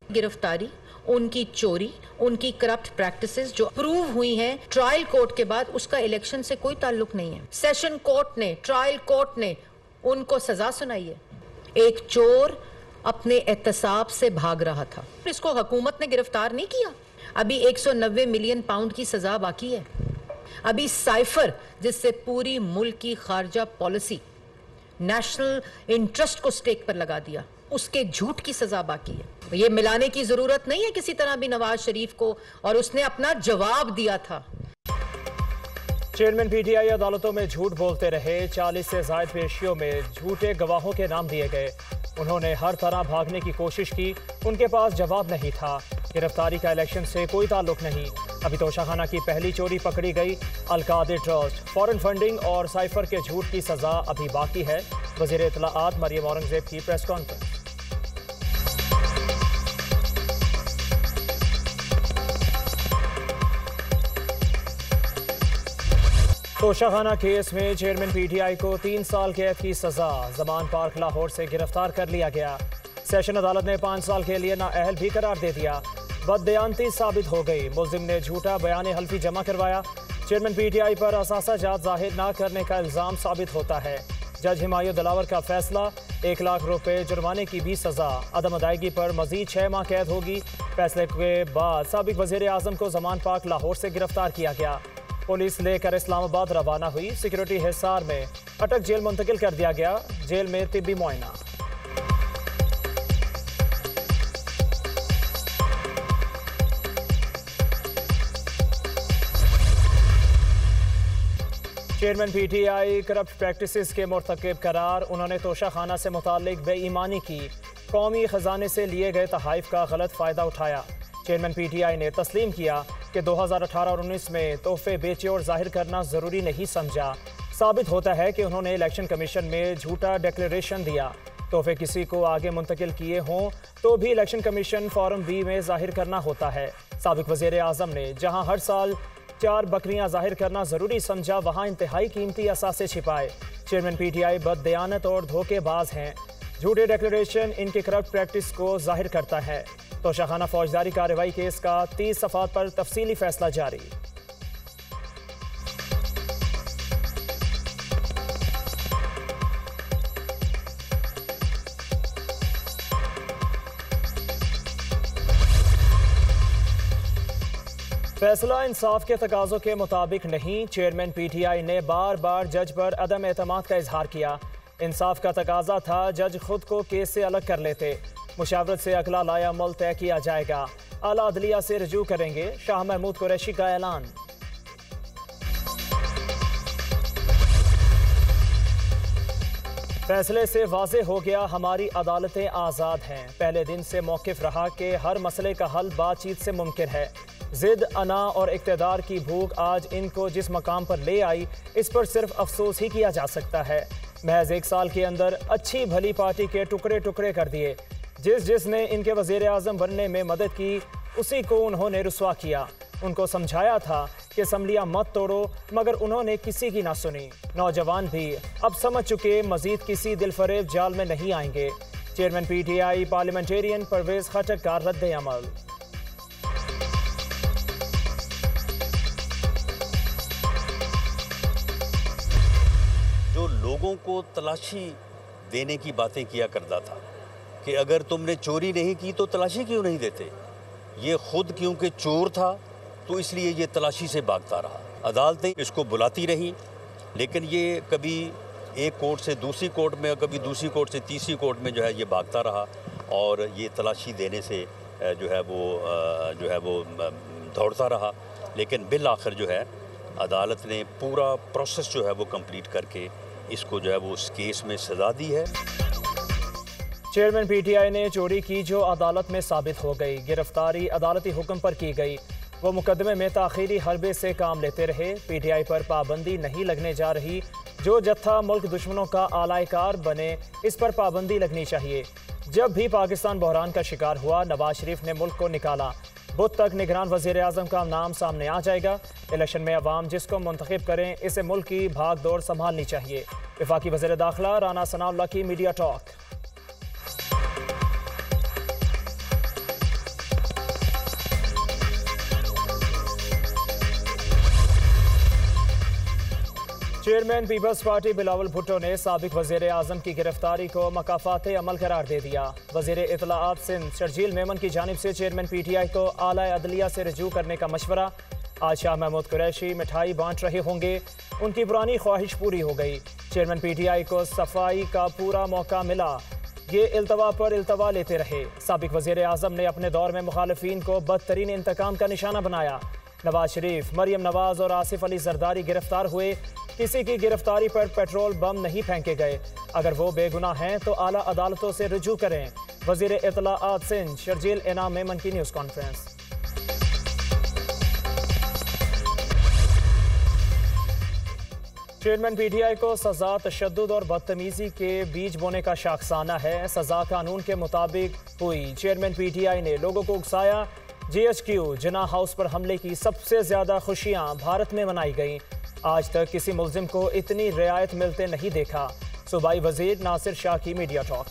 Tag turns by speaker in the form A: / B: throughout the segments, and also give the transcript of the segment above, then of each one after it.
A: गिरफ्तारी, उनकी चोरी, उनकी करप्ट प्रैक्टिसेस जो प्रूव हुई हैं ट्रायल कोर्ट के बाद, उसका इलेक्शन से कोई ताल्लुक नहीं है। सेशन कोर्ट ने, ट्रायल कोर्ट ने उनको सजा सुनाई है। एक चोर अपने एहतसाब से भाग रहा था, इसको हुकूमत ने गिरफ्तार नहीं किया। अभी 190 मिलियन पाउंड की सजा बाकी है। अभी साइफर, जिससे पूरी मुल्क की खारजा पॉलिसी, नेशनल इंटरेस्ट को स्टेक पर लगा दिया, उसके झूठ की सजा बाकी है। ये मिलाने की जरूरत नहीं है किसी तरह भी नवाज शरीफ को, और उसने अपना जवाब दिया था।
B: चेयरमैन पीटीआई अदालतों में झूठ बोलते रहे। 40 से ज्यादा पेशियों में झूठे गवाहों के नाम दिए गए। उन्होंने हर तरह भागने की कोशिश की, उनके पास जवाब नहीं था। गिरफ्तारी का इलेक्शन से कोई ताल्लुक नहीं। अभी तोशाखाना की पहली चोरी पकड़ी गई। अलकादिर ट्रस्ट, फॉरेन फंडिंग और साइफर के झूठ की सजा अभी बाकी है। वज़ीर इत्तलाआत मरियम औरंगजेब की प्रेस कॉन्फ्रेंस। तोशाखाना केस में चेयरमैन पीटीआई को 3 साल कैद की सजा। जमान पार्क लाहौर से गिरफ्तार कर लिया गया। सेशन अदालत ने 5 साल के लिए नाअहल भी करार दे दिया। बददयानती साबित हो गई। मुल्जिम ने झूठा बयान हल्फी जमा करवाया। चेयरमैन पीटीआई पर असासाजात जाहिर न करने का इल्ज़ाम साबित होता है। जज हिमायत दिलावर का फैसला, 1 लाख रुपए जुर्माने की भी सजा। अदम अदायगी पर मजीद 6 माह कैद होगी। फैसले के बाद साबिक वज़ीर आज़म को जमान पार्क लाहौर से गिरफ्तार किया गया। पुलिस लेकर इस्लामाबाद रवाना हुई। सिक्योरिटी हिसार में अटक जेल मुंतकिल कर दिया गया। जेल में तिब्बी मुआयना। चेयरमैन पीटीआई करप्ट प्रैक्टिसेस के मुर्तकिब करार। उन्होंने तोशाखाना से मुताल्लिक बेईमानी की। कौमी खजाने से लिए गए तहाइफ का गलत फ़ायदा उठाया। चेयरमैन पीटीआई ने तस्लीम किया कि 2018 और 19 में तोहफे बेचे और जाहिर करना ज़रूरी नहीं समझा। साबित होता है कि उन्होंने इलेक्शन कमीशन में झूठा डिक्लेरेशन दिया। तोहफे किसी को आगे मुंतकिल किए हों तो भी इलेक्शन कमीशन फॉर्म बी में जाहिर करना होता है। साबिक वज़ीर आज़म ने जहां हर साल 4 बकरियां जाहिर करना ज़रूरी समझा, वहां इंतहाई कीमती असासे छिपाए। चेयरमैन पीटीआई बददयानत और धोखेबाज हैं। झूठे डिक्लेरेशन इनकी करप्ट प्रैक्टिस को जाहिर करता है। तोशाखाना फौजदारी कार्रवाई केस का 30 सफ़ात पर तफसीली फैसला जारी। फैसला इंसाफ के तकाज़ों के मुताबिक नहीं। चेयरमैन पीटीआई ने बार बार जज पर अदम एतमाद का इजहार किया। इंसाफ का तकाजा था जज खुद को केस से अलग कर लेते। मुशावरत से अगला लाया अमल तय किया जाएगा। आला अदलिया से रजू करेंगे। शाह महमूद कुरैशी का ऐलान। फैसले से वाज़ेह हो गया हमारी अदालतें आज़ाद हैं। पहले दिन से मौक़िफ़ रहा कि हर मसले का हल बातचीत से मुमकिन है। जिद, अना और इक़्तिदार की भूख आज इनको जिस मकाम पर ले आई, इस पर सिर्फ अफसोस ही किया जा सकता है। महज 1 साल के अंदर अच्छी भली पार्टी के टुकड़े टुकड़े कर दिए। जिसने इनके वज़ीर आज़म बनने में मदद की, उसी को उन्होंने रुस्वा किया। उनको समझाया था कि असम्बलियाँ मत तोड़ो, मगर उन्होंने किसी की ना सुनी। नौजवान भी अब समझ चुके मजीद किसी दिलफरेब जाल में नहीं आएंगे। Chairman PTI parliamentarian Pervez Khattak का रद्द अमल।
C: जो लोगों को तलाशी देने की बातें किया करता था कि अगर तुमने चोरी नहीं की तो तलाशी क्यों नहीं देते, ये खुद क्योंकि चोर था तो इसलिए ये तलाशी से भागता रहा। अदालतें इसको बुलाती रही, लेकिन ये कभी एक कोर्ट से दूसरी कोर्ट में, कभी दूसरी कोर्ट से तीसरी कोर्ट में जो है ये भागता रहा, और ये तलाशी देने से जो है वो दौड़ता रहा। लेकिन बिल आखिर जो है अदालत ने पूरा प्रोसेस जो है वो कंप्लीट करके इसको जो है वो उस केस में सजा दी है।
B: चेयरमैन पीटीआई ने चोरी की जो अदालत में साबित हो गई। गिरफ्तारी अदालती हुक्म पर की गई। वो मुकदमे में ताखीरी हरबे से काम लेते रहे। पीटीआई पर पाबंदी नहीं लगने जा रही। जो जत्था मुल्क दुश्मनों का आलायकार बने, इस पर पाबंदी लगनी चाहिए। जब भी पाकिस्तान बहरान का शिकार हुआ, नवाज शरीफ ने मुल्क को निकाला। बुध तक निगरान वज़ीर आज़म का नाम सामने आ जाएगा। इलेक्शन में अवाम जिसको मुंतखब करें, इसे मुल्क की भाग दौड़ संभालनी चाहिए। वफाकी वज़ीर दाखिला राना सनाउल्लाह की media talk. Chairman Peoples Party Bilawal Bhutto ने साबिक वज़ीर आज़म की गिरफ्तारी को मकाफात अमल करार दे दिया। वज़ीर इत्तलाआत सिंध शर्जील मेमन की जानिब से चेयरमैन PTI को आला अदलिया से रजू करने का मशवरा। आज शाह महमूद कुरैशी मिठाई बांट रहे होंगे, उनकी पुरानी ख्वाहिश पूरी हो गई। चेयरमैन PTI को सफाई का पूरा मौका मिला, ये इल्तवा पर इल्तवा लेते रहे। साबिक वज़ीर आज़म ने अपने दौर में मुखालिफिन को बदतरीन इंतकाम का निशाना बनाया। नवाज शरीफ, मरियम नवाज और आसिफ अली जरदारी गिरफ्तार हुए। किसी की गिरफ्तारी पर पेट्रोल बम नहीं फेंके गए। अगर वो बेगुनाह हैं तो आला अदालतों से रुजू करें। वज़ीर इत्तलाआत सिंध शर्जील इनाम मेमन की न्यूज़ कॉन्फ्रेंस। चेयरमैन PTI को सजा तशद्दुद और बदतमीजी के बीज बोने का शाखसाना है। सजा कानून के मुताबिक हुई। चेयरमैन PTI ने लोगों को उकसाया। GHQ जिना हाउस पर हमले की सबसे ज्यादा खुशियां भारत में मनाई गईं। आज तक किसी मुल्जिम को इतनी रियायत मिलते नहीं देखा। सूबाई वजीर नासिर शाह की मीडिया टॉक।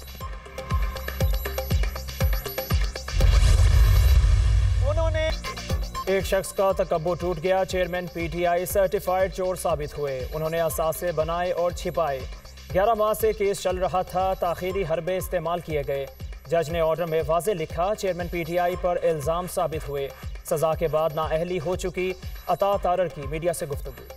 B: उन्होंने एक शख्स का तकब्बुर टूट गया। चेयरमैन PTI सर्टिफाइड चोर साबित हुए। उन्होंने असासे बनाए और छिपाए। 11 माह से केस चल रहा था, ताखीरी हरबे इस्तेमाल किए गए। जज ने ऑर्डर में वाज़े लिखा, चेयरमैन PTI पर इल्ज़ाम साबित हुए। सजा के बाद नाअहली हो चुकी। अता तारर की मीडिया से गुफ्तगू।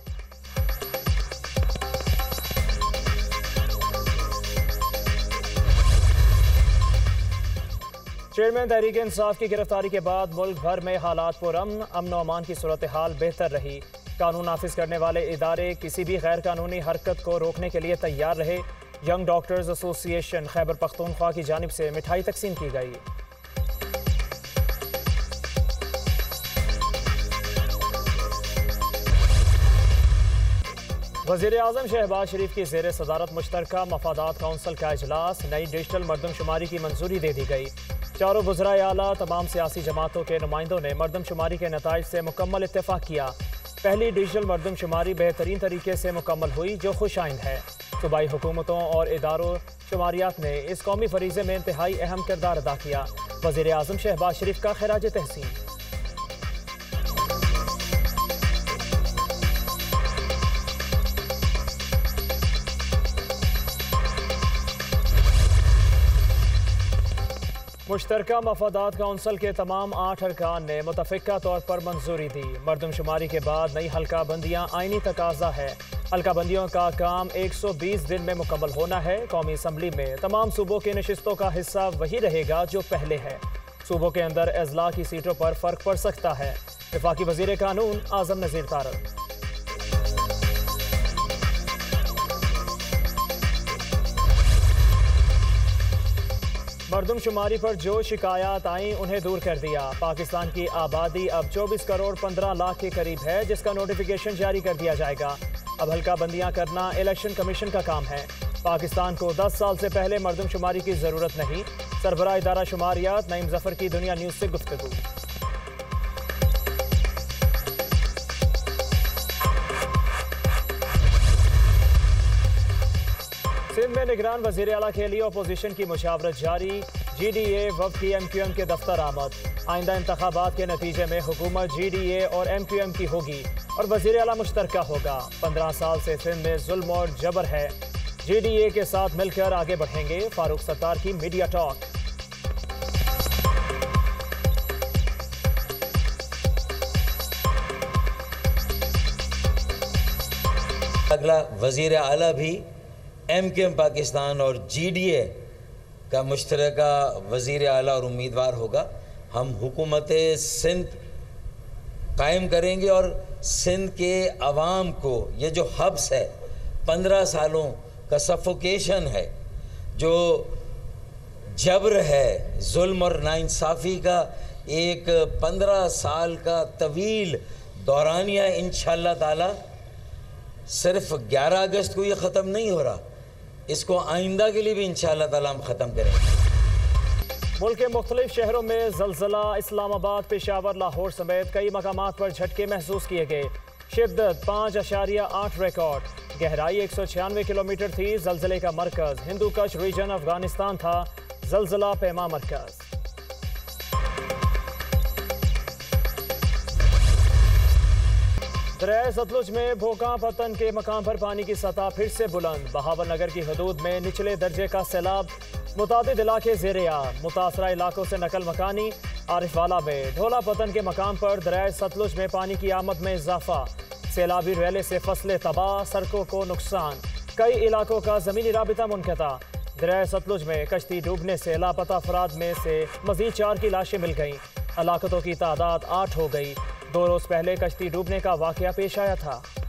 B: चेयरमैन तहरीक इंसाफ की गिरफ्तारी के बाद मुल्क भर में हालात पुरअमन, अमन व अमान की सूरत हाल बेहतर रही। कानून नाफिज करने वाले इदारे किसी भी गैर कानूनी हरकत को रोकने के लिए तैयार रहे। Young doctors association Khyber Pakhtunkhwa की जानिब से मिठाई तकसीम की गई। वज़ीर आज़म शहबाज शरीफ की ज़ेर सदारत मुश्तरका मफादात काउंसिल का इजलास। नई डिजिटल मरदमशुमारी की मंजूरी दे दी गई। चारों वज़राए आला तमाम सियासी जमातों के नुमाइंदों ने मरदमशुमारी के नताइज से मुकम्मल इत्तेफाक किया। पहली डिजिटल मरदमशुमारी बेहतरीन तरीके से मुकम्मल हुई, जो खुशाइंद है। सूबाई हुकूमतों और इदारों शुमारियात ने इस कौमी फरीज़े में इंतहाई अहम किरदार अदा किया। वज़ीर आज़म शहबाज शरीफ का खिराज तहसीन। मुश्तरका मफादात काउंसिल के तमाम 8 अरकान ने मुतफ़िका तौर पर मंजूरी दी। मरदमशुमारी के बाद नई हल्का बंदियाँ आइनी तकाजा है। हल्का बंदियों का काम 120 दिन में मुकम्मल होना है। कौमी असम्बली में तमाम सूबों की नशिस्तों का हिस्सा वही रहेगा जो पहले है। सूबों के अंदर अजला की सीटों पर फ़र्क पड़ सकता है। वफाकी वज़ीर कानून आज़म नज़ीर तारक। मरदमशुमारी पर जो शिकायत आई उन्हें दूर कर दिया। पाकिस्तान की आबादी अब 24 करोड़ 15 लाख के करीब है, जिसका नोटिफिकेशन जारी कर दिया जाएगा। अब हल्का बंदियां करना इलेक्शन कमीशन का काम है। पाकिस्तान को 10 साल से पहले मरदमशुमारी की ज़रूरत नहीं। सरबराह इदारा शुमारियात नईम ज़फ़र की दुनिया न्यूज़ से गुफ्तगू। सिंध में निगरान वज़ीर आला के लिए अपोजिशन की मुशावरत जारी। GDA वफ़द की MQM के दफ्तर आमद। आइंदा इंतखाबात के नतीजे में हुकूमत GDA और MQM की होगी और वज़ीर आला मुश्तरका होगा। 15 साल से सिंध में जुल्म और जबर है। GDA के साथ मिलकर आगे बढ़ेंगे। फारूक सत्तार की मीडिया टॉक।
D: अगला वज़ीर आला भी MQM पाकिस्तान और GDA का मुश्तरका वज़ीर आला और उम्मीदवार होगा। हम हुकूमत सिंध कायम करेंगे और सिंध के अवाम को ये जो हब्स है, 15 सालों का सफोकेशन है, जो जबर है, जुल्म और नाइंसाफ़ी का एक 15 साल का तवील दौरानिया, इंशाअल्लाह ताला सिर्फ 11 अगस्त को ये ख़त्म नहीं हो रहा, इसको आइंदा के लिए भी इंशाअल्लाह ताला हम ख़त्म करेंगे।
B: मुल्क के मुख्तलिफ शहरों में ज़लज़ला। इस्लामाबाद, पेशावर, लाहौर समेत कई मकामात पर झटके महसूस किए गए। शिद्दत 5.8 रिकॉर्ड। गहराई 196 किलोमीटर थी। ज़लज़ले का मरकज़ हिंदू कश रीजन अफगानिस्तान था। ज़लज़ला पैमा मरकज़। दरिया सतलुज में भोका पतन के मकाम पर पानी की सतह फिर से बुलंद। बहावर नगर की हदूद में निचले दर्जे का सैलाब, मुतादिद इलाके ज़ेर-ए-आब। मुतासरा इलाकों से नकल मकानी। आरिफवाला में ढोला पतन के मकाम पर दरिया सतलुज में पानी की आमद में इजाफा। सैलाबी रैले से फसलें तबाह, सड़कों को नुकसान। कई इलाकों का ज़मीनी राबिता मुनक़ता। दरिया सतलुज में कश्ती डूबने से लापता अफराद में से मज़ीद 4 की लाशें मिल गईं। हलाकतों की तादाद 8 हो गई। 2 रोज़ पहले कश्ती डूबने का वाक़या पेश आया था।